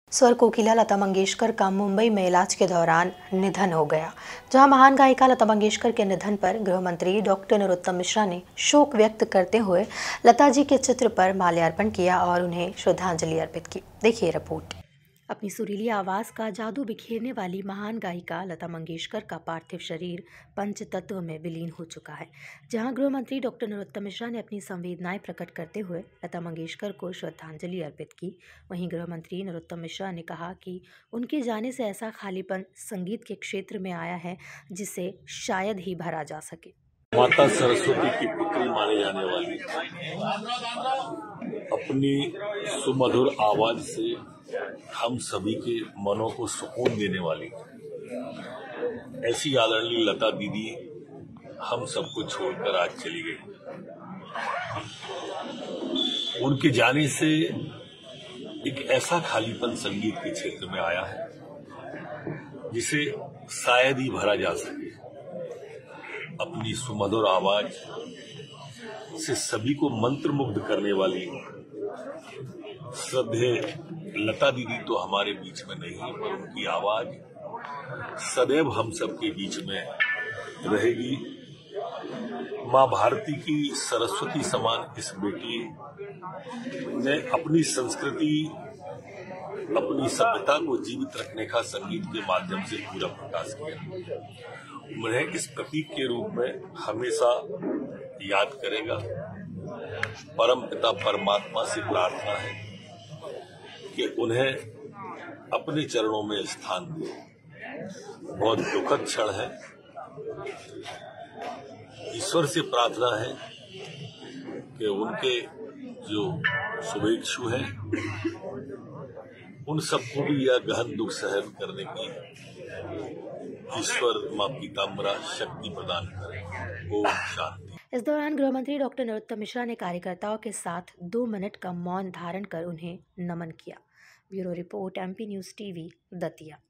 स्वर कोकिला लता मंगेशकर का मुंबई में इलाज के दौरान निधन हो गया। जहां महान गायिका लता मंगेशकर के निधन पर गृह मंत्री डॉक्टर नरोत्तम मिश्रा ने शोक व्यक्त करते हुए लता जी के चित्र पर माल्यार्पण किया और उन्हें श्रद्धांजलि अर्पित की। देखिए रिपोर्ट। अपनी सुरीली आवाज़ का जादू बिखेरने वाली महान गायिका लता मंगेशकर का पार्थिव शरीर पंचतत्व में विलीन हो चुका है। जहां गृह मंत्री डॉक्टर नरोत्तम मिश्रा ने अपनी संवेदनाएं प्रकट करते हुए लता मंगेशकर को श्रद्धांजलि अर्पित की, वहीं गृह मंत्री नरोत्तम मिश्रा ने कहा कि उनके जाने से ऐसा खालीपन संगीत के क्षेत्र में आया है जिसे शायद ही भरा जा सके। माता सरस्वती की पुत्री मानी जाने वाली, अपनी सुमधुर आवाज से हम सभी के मनों को सुकून देने वाली ऐसी आदरणीय लता दीदी हम सबको छोड़कर आज चली गई। उनके जाने से एक ऐसा खालीपन संगीत के क्षेत्र में आया है जिसे शायद ही भरा जा सके। अपनी सुमधुर आवाज से सभी को मंत्रमुग्ध करने वाली श्रद्धेय लता दीदी तो हमारे बीच में नहीं, पर उनकी आवाज सदैव हम सबके बीच में रहेगी। माँ भारती की सरस्वती समान इस बेटी ने अपनी संस्कृति, अपनी सभ्यता को जीवित रखने का संगीत के माध्यम से पूरा प्रकाश किया। उन्हें इस प्रतीक के रूप में हमेशा याद करेगा। परम पिता परमात्मा से प्रार्थना है कि उन्हें अपने चरणों में स्थान दे। बहुत दुखद क्षण है। ईश्वर से प्रार्थना है कि उनके जो शुभेच्छु हैं उन सबको भी यह गहन दुख सहन करने की ईश्वर माँ पीताम्बरा शक्ति प्रदान करें। ओम शांति। इस दौरान गृह मंत्री डॉक्टर नरोत्तम मिश्रा ने कार्यकर्ताओं के साथ 2 मिनट का मौन धारण कर उन्हें नमन किया। Bureau report, MP news TV, Datia.